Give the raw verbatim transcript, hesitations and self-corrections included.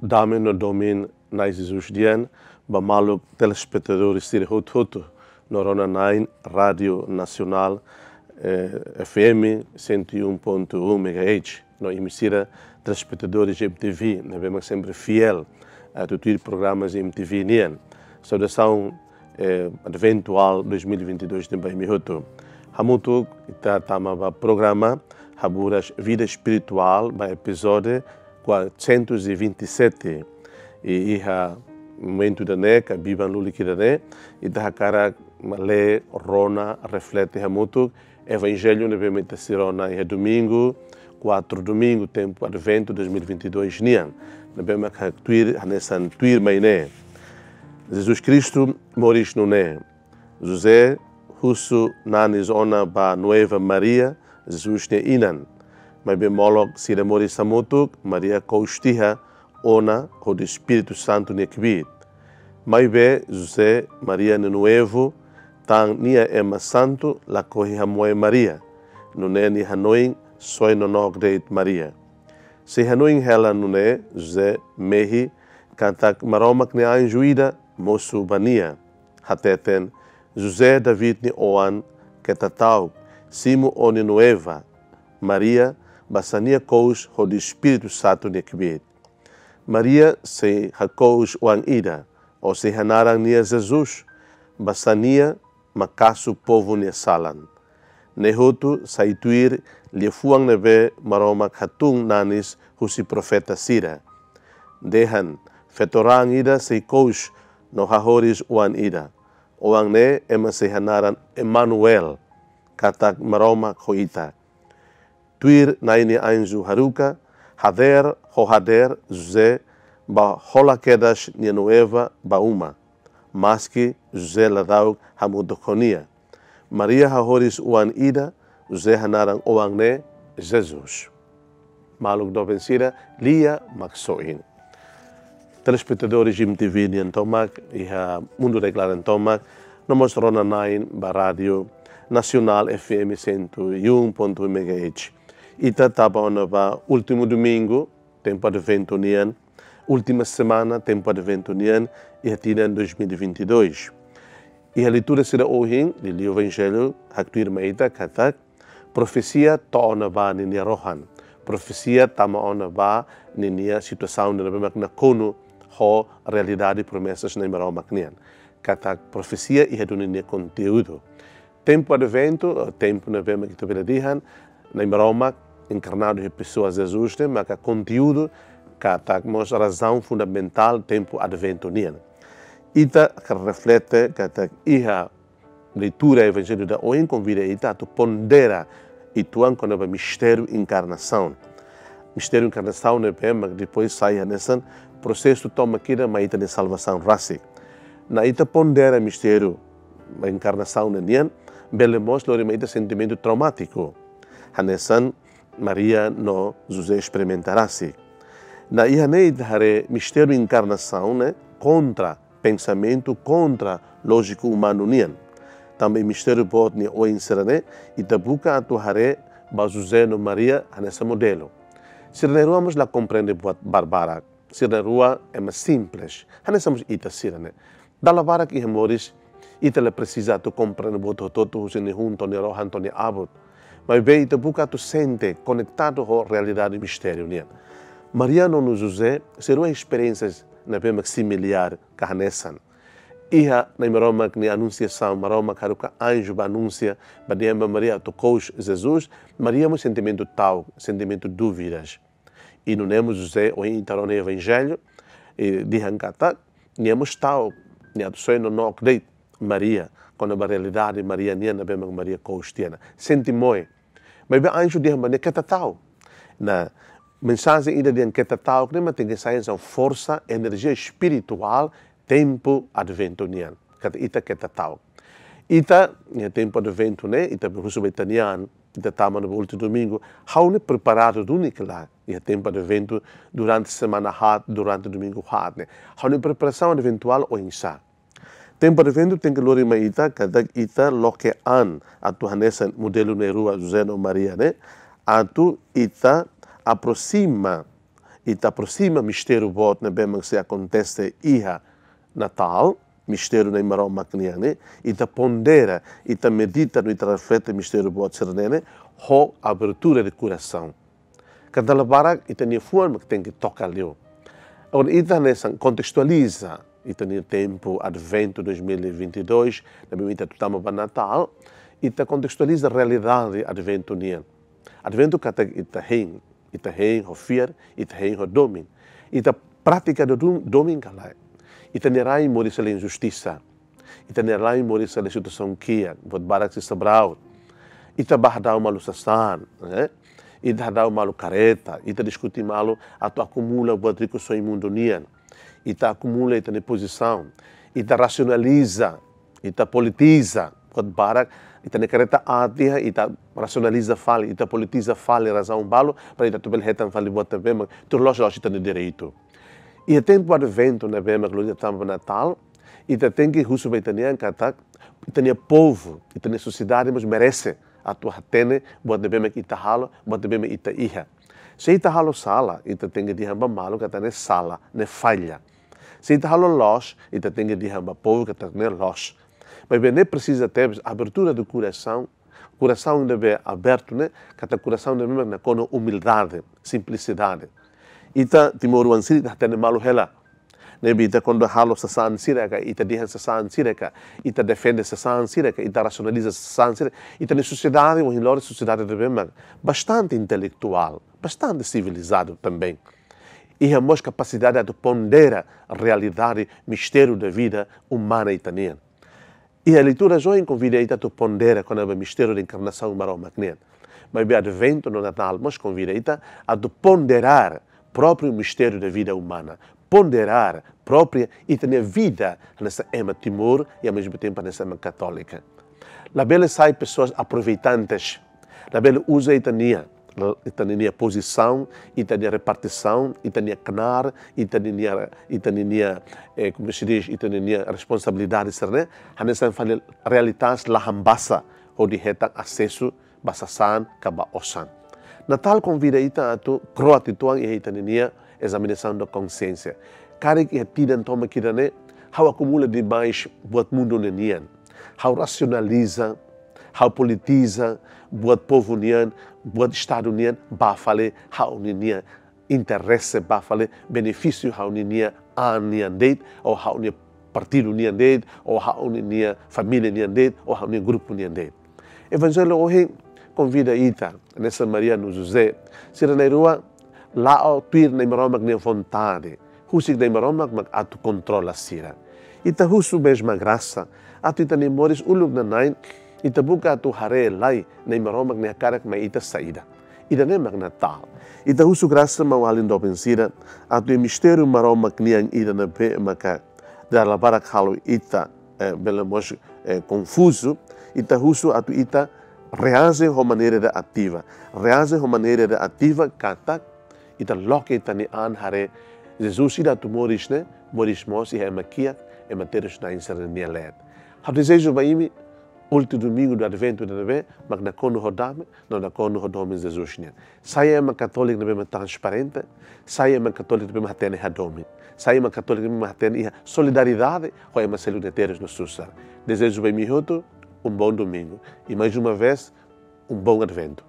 Dame no domin na Jesus dian, ba maluk telespectadores tire hot hot no Rona nine Rádio Nacional eh, F M cento e um ponto um megahertz. No emissora telespectadores M T V, nós vemos sempre fiel a tudo programas M T V nian. Saudação eh, eventual dois mil e vinte e dois também me hoto. Hamutu ita tama ba programa haburas vida espiritual ba episódio quatrocentos e vinte e sete e iha momento da né que biban luli que da né e da cara lê rona reflete hamutu evangelho novamente sirona é domingo quatro domingo tempo advento dois mil e vinte e dois nian nabema ka tuir hanesan tuir mainé Jesus Cristo moris no né José Husu nanis ona ba Nueva Maria Jesus ne inan mas bem molog sira moris samutuk Maria coustiha ona o do Espírito Santo ne kbit mas be José Maria ne Nuevo tang nia ema santo la kohi hamoe Maria no ne ni hanoing soi no nog deit Maria se hanoing hela no ne José mehi kantak maromak ne anjuida mosu bania hateten José David ni oan ketatau simu oni Nueva Maria basania kous ho do Espírito Santo ne kbit Maria se hakous oan ida o se hanarang nia Jesus basania makasu povo ne salan nehutu saituir liefuang nebe maromak hatung nanis husi profeta sira dehan fetorang ida se kous no hahoris oan ida oang ne ema se hanaran Emmanuel katak maromak hoita tuir naini anju haruka hader ho hader José ba hola kedas nia Nueva ba uma maski José ladau hamudokonia Maria hahoris uan ida José hanaran oang ne Jesus maluk do vencida lia maksoin telespectadores M T V nian tomak iha mundo declaran tomak nomos Rona nine ba Rádio Nacional F M cento e um ponto um megahertz ita taba ona ba último domingo tempo de vento nian última semana tempo de vento nian e hatinan dois mil e vinte e dois e a leitura será hoje do livro Evangelho haktuir maita katak profecia ta ona ba ninia rohan profecia tama ona ba ninia situação na bemak na kono ho realidade promessas na maromak nian katak profecia e heduninia conteúdo tempo de vento tempo na bemak to beladihan na maromak encarnado de pessoas Jesus né mas conteúdo katak mos razão fundamental tempo advento nian ita que reflete katak iha leitura evangelho da hoje convida ita a pondera e tuan quando é mistério encarnação mistério encarnação né mas depois sai nessa processo toma kira maita de salvação raci na ita pondera mistério encarnação nian belemos lo maita sentimento traumático hanesan Maria no José experimentará-se na ihanei hare mistério encarnação né contra pensamento contra lógico humano nian também mistério pode ne o inserane e tabuca atu hare ba José no Maria nessa modelo se nervamos la compreende barbara se nerua é mais simples hanesamos ita sirane dalla bara que moris ita le precisa tu compreende boto toto usine junto ne rohan to ne abot mas bem tabuca tu sente conectado com a realidade do mistério nian Maria no José serão experiências na bem similar que nessan iha na maromak ni anunciação maromak haruka anjo ba anuncia ba diamba Maria tocou Jesus Maria mo sentimento tal sentimento dúvidas e não nemos José o intarone evangelho e dihan kata nemos tal ni atsoi no nok deit Maria quando a realidade Maria nia na bem Maria coustiana sentimoi mas bem anjo dihan ba ne kata tal na mensagem ida de que tal que mas tem que sair essa força energia espiritual tempo advento nian kata ita que tal ita ne tempo advento né ita russo betanian ita tama no último domingo how ne preparado do nicola e tempo advento durante semana hat durante domingo hat né how ne preparação eventual ou insa tempo advento tem que lori mai ita kada ita loke an atu hanesa modelo ne rua José no Maria né atu ita aproxima e te aproxima mistério bot na bem se acontece iha Natal, mistério na imarão macniane, e te pondera e te medita no reflete mistério bot serene, ho abertura de coração. Cada labarak e tem forma que tem que tocar ali. Agora, ita nessa contextualiza, e tem tempo Advento dois mil e vinte e dois, na medida que estamos para Natal, e te contextualiza a realidade Advento nian. Advento que ita hen, ita hen ho fier, ita hen ho domin, ita prática do domin kalai. Ita nerai moris a injustiça, ita nerai moris a situação kia, vot barak se sabrau, ita bahdau malu sasan, né? Ita hadau malu careta, ita discutir malu, atu acumula buat rico so imundo nian, ita acumula ita ne posição, ita racionaliza, ita politiza, buat barak, ita ne careta atia, ita racionaliza fale, ita politiza fale, razão balo, para ita tubel hetan fale buat também, tur loja loja ita ne direito. E a tempo advento na bema que estamos Natal, ita tem que russo vai ter kata, ita ne povo, ita ne sociedade mas merece a tua tene, buat de bema ita halo, buat de bema ita iha. Se ita halo sala, ita tem que dihamba malo kata ne sala, ne falha. Se ita halo los, ita tem que dihamba povo kata ne los. Mas bem, nem precisa ter abertura do coração, coração deve aberto, né? Kata coração deve na com humildade, simplicidade. Ita timor wansiri ita tene malu hela. Nebi ita quando halo sasaan sireka, ita dihan sasaan sireka, ita defende sasaan sireka, ita racionaliza sasaan sireka. Ita na sociedade, uma hilora sociedade de bastante intelectual, bastante civilizado também. E temos capacidade de ponderar a realidade, mistério da vida humana italiana. E a leitura já convida a tu pondera com o mistério da encarnação maroma. Mas o advento no Natal nos convida a tu ponderar próprio mistério da vida humana, ponderar própria e ter vida nessa ema Timor e ao mesmo tempo nessa ema católica. La bela sai pessoas aproveitantes, la bela usa itania, itania posição, itania repartição, itania canar, itania itania como se diz, itania responsabilidade, né? Nessa fala realidade la hambasa ou de reta acesso basasan kaba osan. Natal convida ita a tu croati tuang e ita ninia examinação da consciência. Cara que tidan toma kirane, how acumula demais buat mundo nian, how racionaliza, how politiza, buat povo nian, buat estado nian, ba fale how ninia interesse ba fale benefício how ninia an nian date ou how ninia partido nian date ou how ninia família nian date ou how ninia grupo nian date. Evangelho hoje convida ita nessa Maria no José, se na rua lá ao tuir na imaromak nem vontade, husik na imaromak mag atu controla sira. Ita husu mesma graça, atu ita nem moris ulug na nain, ita buka atu hare lai na imaromak nem karak mai ita saída. Ita nem mag Natal. Ita husu graça mau alin do pensira, atu e mistério maromak niang ida na pe maka da barak halu ita eh, belamos eh, confuso, ita husu atu ita reage de maneira ativa, reage de maneira ativa kata ita loke ita ni an hare Jesus ida tu moris ne moris mos e makia e materes na insernia led. Há desejo baimi último domingo do Advento da neve, mas na kono hodame, não na kono hodome Jesus ne. Saya uma católica neve transparente, saya uma católica neve matene hadome, saya uma católica neve matene solidariedade, ou é uma célula teres no susar. Desejo baimi hoto um bom domingo e mais uma vez um bom Advento.